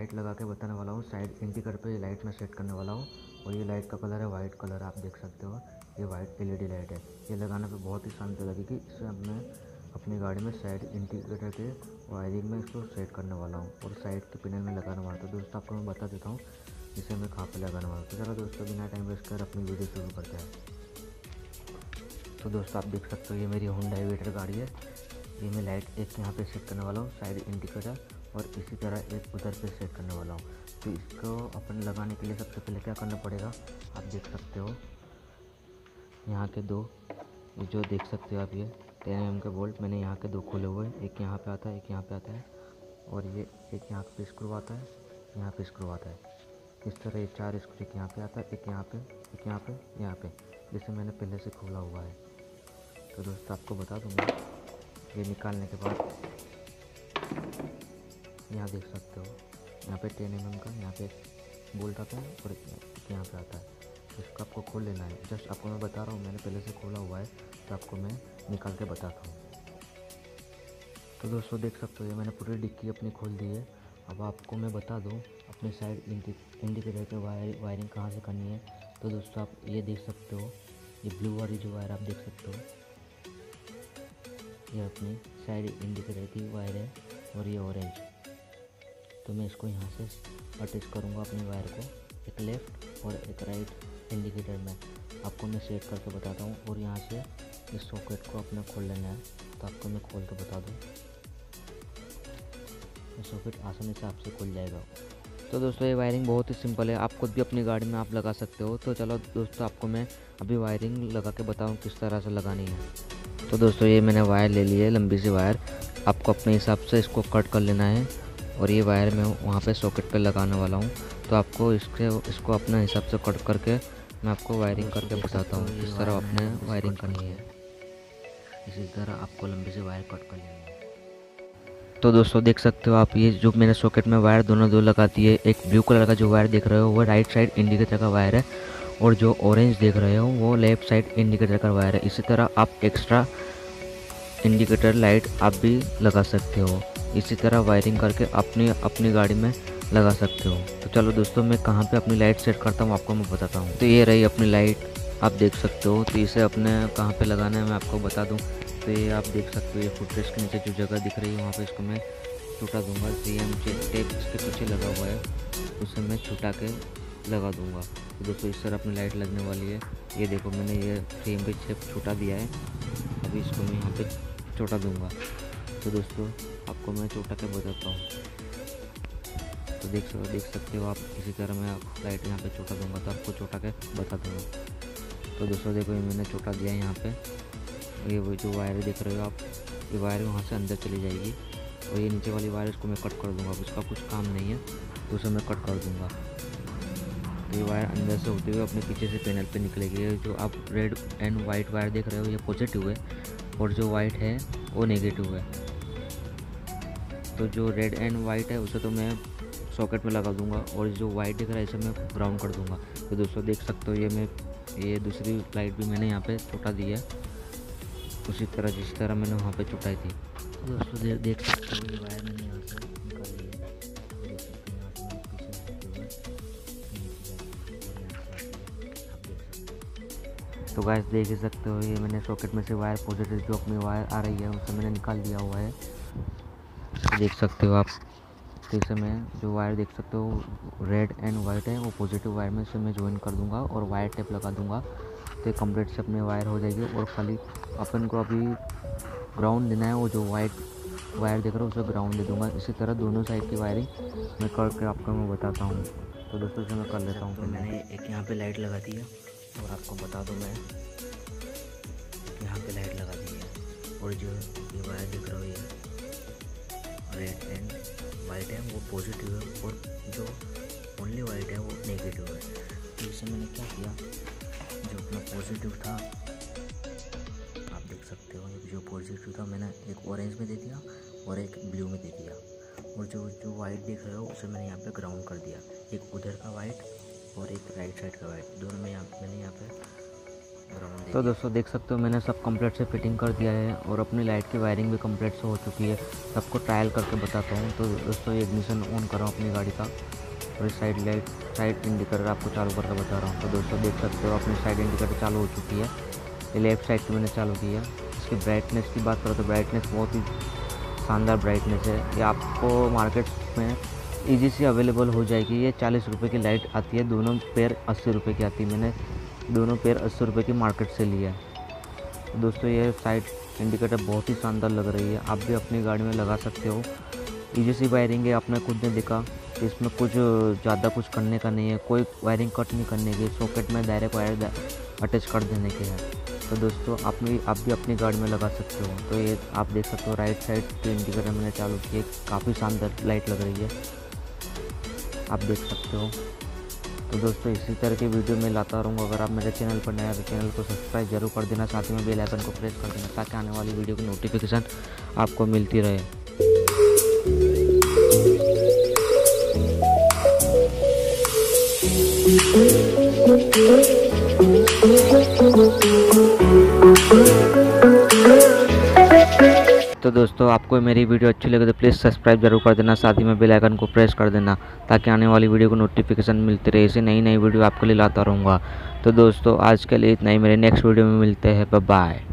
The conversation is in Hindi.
लाइट लगा के बताने वाला हूँ। साइड इंडिकेटर पे लाइट में सेट करने वाला हूँ। और ये लाइट का कलर है वाइट कलर, आप देख सकते हो। ये वाइट एलईडी लाइट है। ये लगाने पे बहुत ही शानदार लगेगी। इसे मैं अपनी गाड़ी में साइड इंडिकेटर के वायरिंग में इसको सेट करने वाला हूँ और साइड के पैनल में लगाने वाला हूँ। तो दोस्तों आपको मैं बता देता हूँ इसे मैं कहाँ पे लगाने वाला हूँ। तो चलो दोस्तों बिना टाइम वेस्ट कर अपनी वीडियो शुरू करते हैं। तो दोस्तों आप देख सकते हो ये मेरी होंडा वेटर गाड़ी है। ये मैं लाइट एक यहाँ पे सेट करने वाला हूँ साइड इंडिकेटर, और इसी तरह एक उधर पे सेट करने वाला हूँ। तो इसको अपन लगाने के लिए सबसे पहले क्या करना पड़ेगा, आप देख सकते हो यहाँ के दो, जो देख सकते हो आप, ये 10 mm के बोल्ट मैंने यहाँ के दो खोले हुए हैं। एक यहाँ पे आता है, एक यहाँ पे आता है, और ये एक यहाँ पे स्क्रू आता है, यहाँ पे स्क्रू आता है। इस तरह ये 4 स्क्रू, एक यहाँ पे आता है, एक यहाँ पे, एक यहाँ पे, यहाँ पे, जिसे मैंने पहले से खोला हुआ है। तो दोस्तों आपको बता दूँगा, ये निकालने के बाद यहाँ देख सकते हो यहाँ पे 10 mm का यहाँ पे बोल्ट आता है और यहाँ पे आता है। तो इसको आपको खोल लेना है। जस्ट आपको मैं बता रहा हूँ, मैंने पहले से खोला हुआ है, तो आपको मैं निकाल के बताता हूँ। तो दोस्तों देख सकते हो ये मैंने पूरी डिक्की अपनी खोल दी है। अब आपको मैं बता दूँ अपने साइड इंडिकेटर के वायरिंग कहाँ से करनी है। तो दोस्तों आप ये देख सकते हो, ये ब्लू वाली जो वायर आप देख सकते हो, ये अपनी साइड इंडिकेटर की वायर है, और ये ऑरेंज। तो मैं इसको यहाँ से अटैच करूँगा अपनी वायर को, एक लेफ़्ट और एक राइट इंडिकेटर में। आपको मैं सेट करके बताता हूँ। और यहाँ से इस सॉकेट को अपने खोल लेना है। तो आपको मैं खोल के बता दूँ, ये सॉकेट आसानी से आपसे खुल जाएगा। तो दोस्तों ये वायरिंग बहुत ही सिंपल है, आप खुद भी अपनी गाड़ी में आप लगा सकते हो। तो चलो दोस्तों आपको मैं अभी वायरिंग लगा के बताऊँ किस तरह से लगानी है। तो दोस्तों ये मैंने वायर ले ली है, लंबी सी वायर। आपको अपने हिसाब से इसको कट कर लेना है, और ये वायर मैं वहाँ पे सॉकेट पे लगाने वाला हूँ। तो आपको इसको अपने हिसाब से कट करके मैं आपको वायरिंग करके बताता हूँ किस तरह आपने वायरिंग करनी है। इसी तरह आपको लंबी सी वायर कट कर लेनी है। तो दोस्तों देख सकते हो आप, ये जो मैंने सॉकेट में वायर दोनों दो लगा दी है। एक ब्लू कलर का जो वायर देख रहे हो वो राइट साइड इंडिकेटर का वायर है, और जो ऑरेंज देख रहे हो वो लेफ़्ट साइड इंडिकेटर का वायर है। इसी तरह आप एक्स्ट्रा इंडिकेटर लाइट आप भी लगा सकते हो। इसी तरह वायरिंग करके अपनी गाड़ी में लगा सकते हो। तो चलो दोस्तों मैं कहाँ पे अपनी लाइट सेट करता हूँ आपको मैं बताता हूँ। तो ये रही अपनी लाइट, आप देख सकते हो। तो इसे अपने कहाँ पे लगाना है मैं आपको बता दूँ। तो ये आप देख सकते हो, ये फुटरेस्ट के नीचे जो जगह दिख रही है वहाँ पे इसको मैं छुटा दूँगा। CM टेप इसके पीछे लगा हुआ है, उसे मैं छुटा के लगा दूँगा। तो दोस्तों इस तरह अपनी लाइट लगने वाली है। ये देखो मैंने ये फ्रेम पे छेप छुटा दिया है। अभी इसको मैं यहाँ पे छोटा दूँगा। तो दोस्तों आपको मैं छोटा के बताता हूँ। तो देख सकते हो आप, इसी तरह मैं लाइट यहाँ पे छोटा दूँगा, तो आपको छोटा के बता दूँगा। तो दोस्तों देखो ये मैंने छोटा दिया है यहाँ पे। ये वो जो वायर देख रहे हो आप, ये वायर वहाँ से अंदर चली जाएगी, और ये नीचे वाली वायर इसको मैं कट कर दूँगा। उसका कुछ काम नहीं है, तो उसे मैं कट कर दूँगा। तो ये वायर अंदर से होते हुए अपने पीछे से पैनल पे निकलेगी। जो आप रेड एंड वाइट वायर देख रहे हो ये पॉजिटिव है, और जो वाइट है वो नेगेटिव है। तो जो रेड एंड वाइट है उसे तो मैं सॉकेट में लगा दूंगा, और जो वाइट दिख रहा है इसे मैं ग्राउंड कर दूंगा। तो दोस्तों देख सकते हो ये दूसरी लाइट भी मैंने यहाँ पे छुटा दी है, उसी तरह जिस तरह मैंने वहाँ पे छुटाई थी। तो दोस्तों देख सकते हो ये वायर मैंने यहाँ से निकाल ली है। तो देख सकते हो यहाँ से मैं पीछे होते हुए नीचे जाती है, और यहाँ से आती है, आप देख सकते हो। तो गाइस देख ही सकते हो, ये मैंने सॉकेट में से वायर पॉजिटिव जो अपनी वायर आ रही है उसे मैंने निकाल दिया हुआ है। तो देख सकते हो आप। तो इसे मैं जो वायर देख सकते हो रेड एंड वाइट है, वो पॉजिटिव वायर में इसे मैं ज्वाइन कर दूंगा और वायर टेप लगा दूंगा। तो ये कंप्लीट से अपने वायर हो जाएगी, और खाली अपन को अभी ग्राउंड देना है। वो जो वाइट वायर देख रहा हूँ उसे ग्राउंड दे दूंगा। इसी तरह दोनों साइड की वायरिंग मैं करके आपको मैं बताता हूँ। तो दोस्तों इसे मैं कर लेता हूँ। तो मैंने एक यहाँ पे लाइट लगा दी है, और आपको बता दूँ मैं यहाँ पे लाइट लगा दी है, और जो ये वायर दिख रहा है ये रेड एंड वाइट है वो पॉजिटिव है, और जो ओनली वाइट है वो नेगेटिव है। तो इसे मैंने क्या किया, जो अपना पॉजिटिव था आप देख सकते हो, जो पॉजिटिव था मैंने एक ऑरेंज में दे दिया और एक ब्लू में दे दिया, और जो वाइट देख रहे हो उसे मैंने यहाँ पे ग्राउंड कर दिया। एक उधर का वाइट और एक राइट साइड का वाइट, दोनों में मैंने यहाँ पे तो दोस्तों देख सकते हो मैंने सब कंप्लीट से फिटिंग कर दिया है और अपनी लाइट की वायरिंग भी कंप्लीट से हो चुकी है। सबको ट्रायल करके बताता हूँ। तो दोस्तों ये इग्निशन ऑन कर रहा हूँ अपनी गाड़ी का और इस साइड लाइट साइड इंडिकेटर आपको चालू करके बता रहा हूँ। तो दोस्तों देख सकते हो अपनी साइड इंडिकेटर चालू हो चुकी है। ये लेफ्ट साइड की मैंने चालू की है। इसकी ब्राइटनेस की बात करो तो ब्राइटनेस बहुत ही शानदार ब्राइटनेस है। ये आपको मार्केट में ईजी से अवेलेबल हो जाएगी। ये 40 रुपये की लाइट आती है, दोनों पेयर 80 रुपये की आती है। मैंने दोनों पेयर 80 रुपये की मार्केट से लिया है। दोस्तों ये साइड इंडिकेटर बहुत ही शानदार लग रही है, आप भी अपनी गाड़ी में लगा सकते हो। ईजी सी वायरिंग है, आपने खुद ने देखा। इसमें कुछ ज़्यादा कुछ करने का नहीं है, कोई वायरिंग कट नहीं करने की, सॉकेट में डायरेक्ट वायर अटैच कर देने के हैं। तो दोस्तों आप भी अपनी गाड़ी में लगा सकते हो। तो ये आप देख सकते हो राइट साइड के इंडिकेटर मैंने चालू किए, काफ़ी शानदार लाइट लग रही है, आप देख सकते हो। तो दोस्तों इसी तरह की वीडियो मैं लाता रहूँगा। अगर आप मेरे चैनल पर नए हैं तो चैनल को सब्सक्राइब जरूर कर देना, साथ ही में बेल आइकन को प्रेस कर देना ताकि आने वाली वीडियो की नोटिफिकेशन आपको मिलती रहे। तो दोस्तों आपको मेरी वीडियो अच्छी लगे तो प्लीज़ सब्सक्राइब जरूर कर देना, साथ ही में बेल आइकन को प्रेस कर देना ताकि आने वाली वीडियो को नोटिफिकेशन मिलती रहे। ऐसे नई वीडियो आपके लिए लाता रहूँगा। तो दोस्तों आज के लिए इतना ही, मेरे नेक्स्ट वीडियो में मिलते हैं, बाय बाय।